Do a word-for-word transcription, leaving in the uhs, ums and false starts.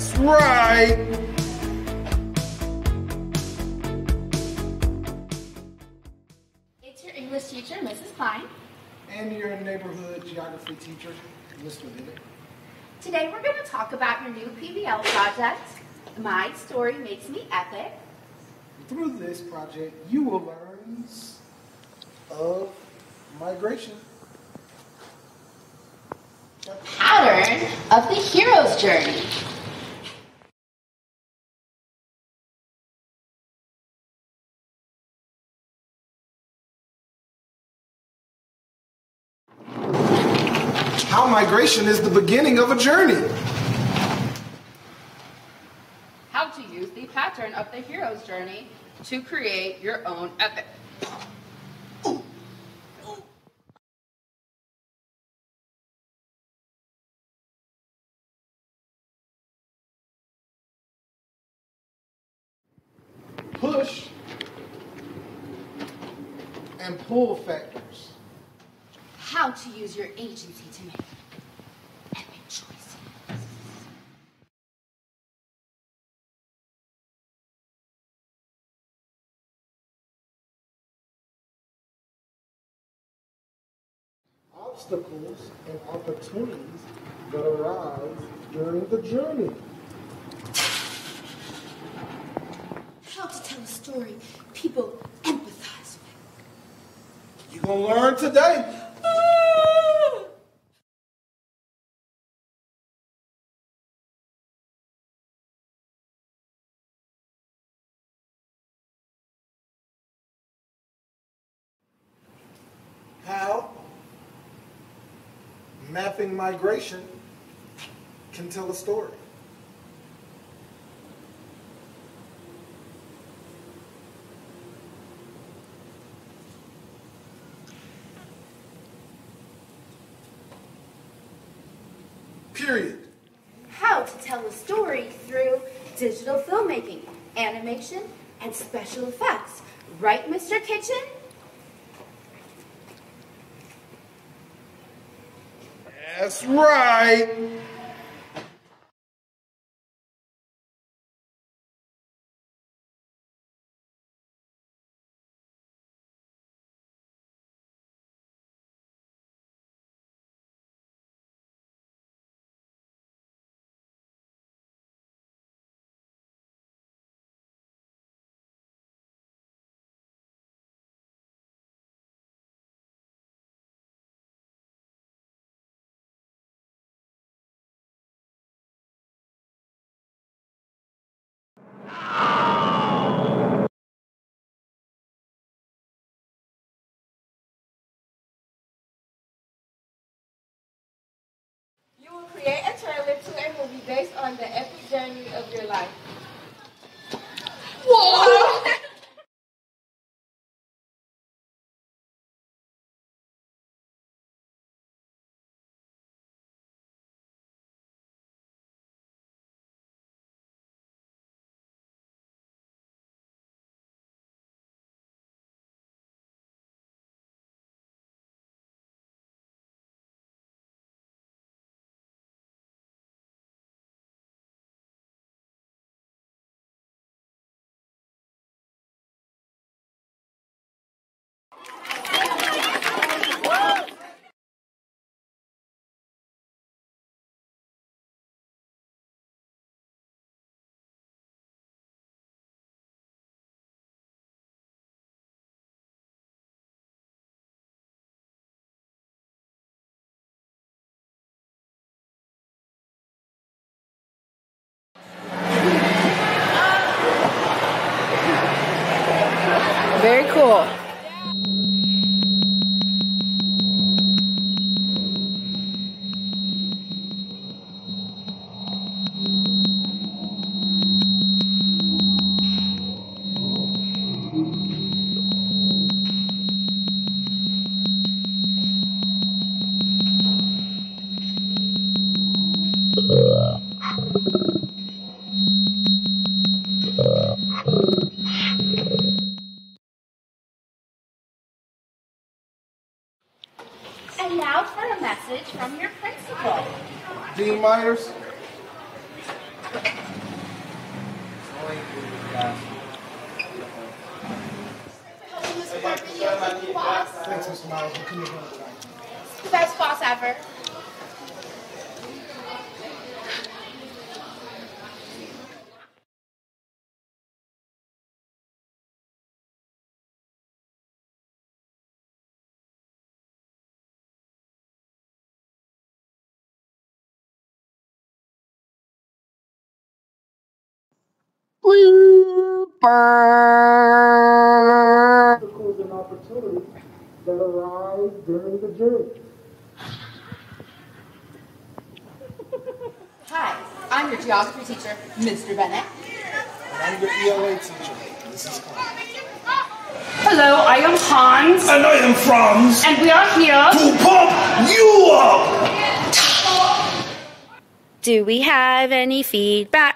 That's right! It's your English teacher, Missus Klein. And your neighborhood geography teacher, Mister Bennett. Today we're going to talk about your new P B L project, My Story Makes Me Epic. Through this project, you will learn of migration. The pattern of the hero's journey. How migration is the beginning of a journey. How to use the pattern of the hero's journey to create your own epic. Push and pull factors. How to use your agency to make epic choices. Obstacles and opportunities that arise during the journey. How to tell a story people empathize with. You're going to learn today. How mapping migration can tell a story. Period. How to tell a story through digital filmmaking, animation, and special effects. Right, Mister Kitchen? That's right. You will create a trailer to a movie based on the epic journey of your life. Whoa! Very cool. And now for a message from your principal. Dean Myers. Thanks, Mister Miles. We couldn't have done it without you. Best boss ever. Obstacles and opportunities that arise during the journey. Hi, I'm your geography teacher, Mister Bennett. And I'm your E L A teacher, Missus Clark. Hello, I am Hans. And I am Franz. And we are here To pump you up! Do we have any feedback?